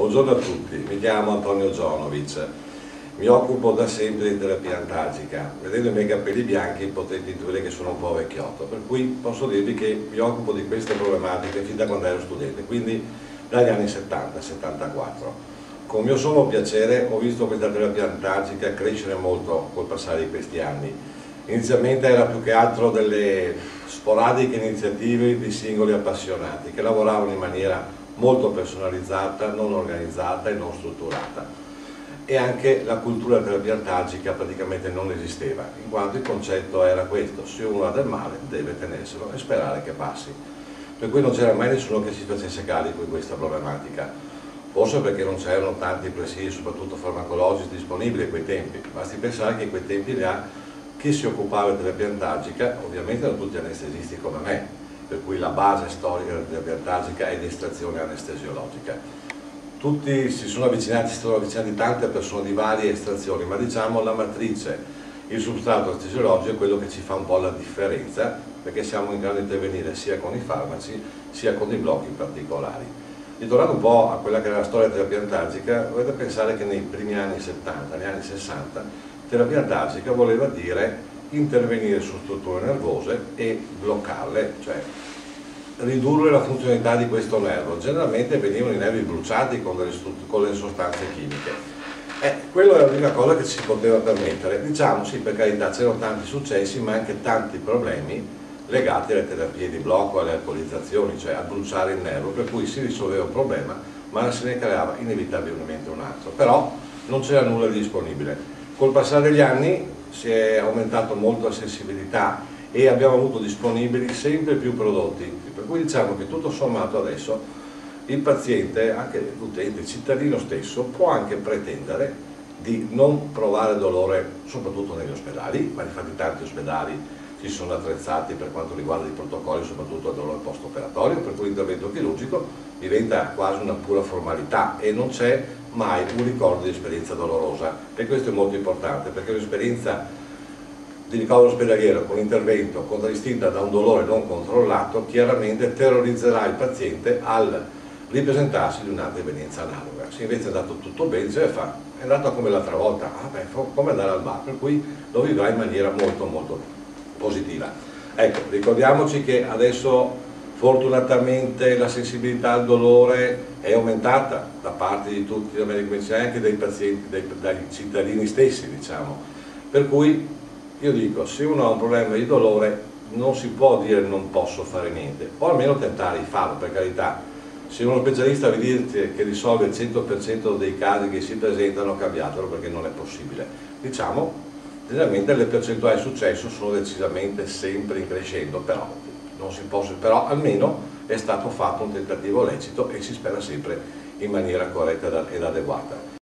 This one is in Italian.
Buongiorno a tutti, mi chiamo Antonio Zonovic, mi occupo da sempre di terapia antalgica. Vedendo i miei capelli bianchi potete intuire che sono un po' vecchiotto, per cui posso dirvi che mi occupo di queste problematiche fin da quando ero studente, quindi dagli anni 70-74. Con mio sommo piacere ho visto questa terapia antalgica crescere molto col passare di questi anni. Inizialmente era più che altro delle sporadiche iniziative di singoli appassionati che lavoravano in maniera molto personalizzata, non organizzata e non strutturata, e anche la cultura della terapia antalgica praticamente non esisteva, in quanto il concetto era questo: se uno ha del male deve tenerselo e sperare che passi, per cui non c'era mai nessuno che si facesse carico di questa problematica, forse perché non c'erano tanti presidi, soprattutto farmacologici, disponibili a quei tempi. Basti pensare che in quei tempi chi si occupava di terapia antalgica ovviamente erano tutti anestesisti come me, per cui la base storica della terapia antalgica è di estrazione anestesiologica. Tutti si sono avvicinati tante persone di varie estrazioni, ma diciamo la matrice, il substrato anestesiologico è quello che ci fa un po' la differenza, perché siamo in grado di intervenire sia con i farmaci sia con i blocchi particolari. Ritornando un po' a quella che era la storia della terapia antalgica, dovete pensare che nei primi anni 70, negli anni 60, terapia antalgica voleva dire intervenire su strutture nervose e bloccarle, cioè ridurre la funzionalità di questo nervo. Generalmente venivano i nervi bruciati con le sostanze chimiche. Quello era l'unica cosa che ci si poteva permettere. Diciamo sì, per carità, c'erano tanti successi, ma anche tanti problemi legati alle terapie di blocco, alle alcolizzazioni, cioè a bruciare il nervo, per cui si risolveva un problema, ma se ne creava inevitabilmente un altro. Però non c'era nulla di disponibile. Col passare degli anni si è aumentato molto la sensibilità e abbiamo avuto disponibili sempre più prodotti, per cui diciamo che tutto sommato adesso il paziente, anche l'utente, il cittadino stesso, può anche pretendere di non provare dolore, soprattutto negli ospedali, ma infatti tanti ospedali si sono attrezzati per quanto riguarda i protocolli, soprattutto al dolore post-operatorio, per cui l'intervento chirurgico diventa quasi una pura formalità e non c'è mai un ricordo di esperienza dolorosa, e questo è molto importante, perché un'esperienza di ricovero ospedaliero con intervento contraddistinta da un dolore non controllato chiaramente terrorizzerà il paziente al ripresentarsi di un'altra evenienza analoga. Se invece è andato tutto bene, è andato come l'altra volta, come andare al bar, per cui lo vivrà in maniera molto molto positiva. Ecco, ricordiamoci che adesso fortunatamente la sensibilità al dolore è aumentata da parte di tutti i medici, anche dai pazienti, dai cittadini stessi, diciamo. Per cui io dico, se uno ha un problema di dolore non si può dire non posso fare niente, o almeno tentare di farlo, per carità. Se uno specialista vi dice che risolve il 100% dei casi che si presentano, cambiatelo, perché non è possibile. Diciamo, generalmente le percentuali di successo sono decisamente sempre in crescendo, però almeno è stato fatto un tentativo lecito e si spera sempre in maniera corretta ed adeguata.